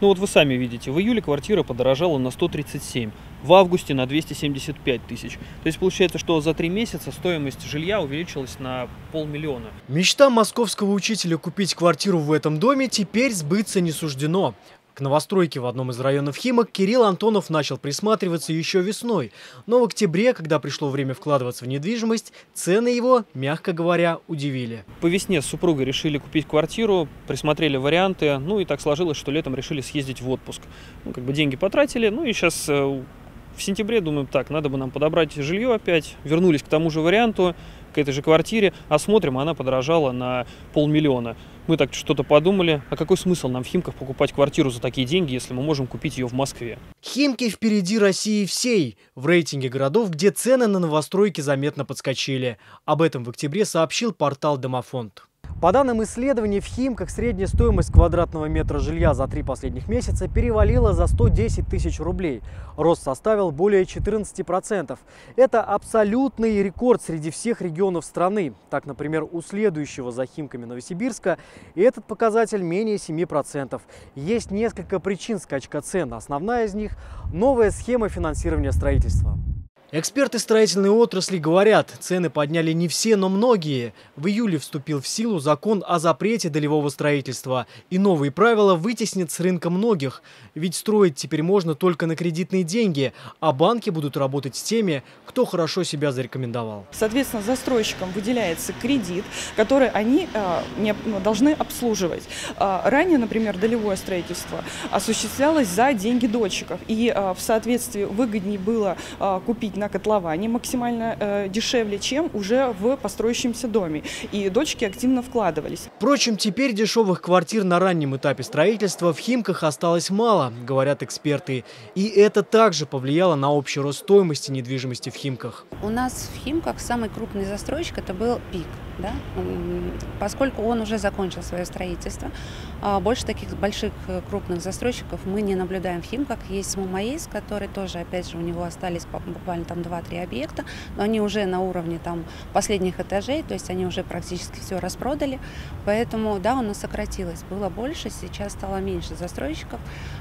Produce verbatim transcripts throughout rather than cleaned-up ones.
Ну вот вы сами видите, в июле квартира подорожала на сто тридцать семь, в августе на двести семьдесят пять тысяч. То есть получается, что за три месяца стоимость жилья увеличилась на полмиллиона. Мечта московского учителя купить квартиру в этом доме теперь сбыться не суждено. К новостройке в одном из районов Химок Кирилл Антонов начал присматриваться еще весной. Но в октябре, когда пришло время вкладываться в недвижимость, цены его, мягко говоря, удивили. По весне с супругой решили купить квартиру, присмотрели варианты, ну и так сложилось, что летом решили съездить в отпуск. Ну, как бы деньги потратили, ну и сейчас в сентябре думаем, так, надо бы нам подобрать жилье опять. Вернулись к тому же варианту, к этой же квартире, а смотрим, она подорожала на полмиллиона. Мы так что-то подумали, а какой смысл нам в Химках покупать квартиру за такие деньги, если мы можем купить ее в Москве? Химки впереди России всей в рейтинге городов, где цены на новостройки заметно подскочили. Об этом в октябре сообщил портал Домофонд. По данным исследований, в Химках средняя стоимость квадратного метра жилья за три последних месяца перевалила за сто десять тысяч рублей. Рост составил более четырнадцати процентов. Это абсолютный рекорд среди всех регионов страны. Так, например, у следующего за Химками Новосибирска этот показатель менее семи процентов. Есть несколько причин скачка цен. Основная из них – новая схема финансирования строительства. Эксперты строительной отрасли говорят, цены подняли не все, но многие. В июле вступил в силу закон о запрете долевого строительства. И новые правила вытеснят с рынка многих. Ведь строить теперь можно только на кредитные деньги, а банки будут работать с теми, кто хорошо себя зарекомендовал. Соответственно, застройщикам выделяется кредит, который они э, не, должны обслуживать. Э, ранее, например, долевое строительство осуществлялось за деньги дольщиков. И э, в соответствии выгоднее было э, купить на котловане максимально э, дешевле, чем уже в построящемся доме. И дольщики активно вкладывались. Впрочем, теперь дешевых квартир на раннем этапе строительства в Химках осталось мало, говорят эксперты. И это также повлияло на общий рост стоимости недвижимости в Химках. У нас в Химках самый крупный застройщик это был ПИК. Да? Поскольку он уже закончил свое строительство, больше таких больших крупных застройщиков мы не наблюдаем в Химках. Есть СМУ-МАИС, который тоже, опять же, у него остались буквально там два-три объекта, но они уже на уровне там последних этажей, то есть они уже практически все распродали. Поэтому, да, у нас сократилось. Было больше, сейчас стало меньше застройщиков.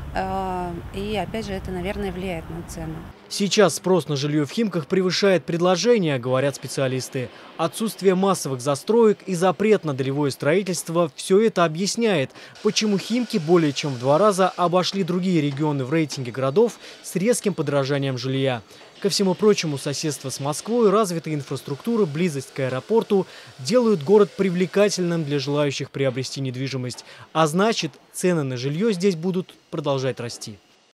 И, опять же, это, наверное, влияет на цену. Сейчас спрос на жилье в Химках превышает предложение, говорят специалисты. Отсутствие массовых застроек и запрет на долевое строительство – все это объясняет, почему Химки более чем в два раза обошли другие регионы в рейтинге городов с резким подорожанием жилья. Ко всему прочему, соседство с Москвой, развитая инфраструктура, близость к аэропорту делают город привлекательным для желающих приобрести недвижимость. А значит, цены на жилье здесь будут продолжать расти.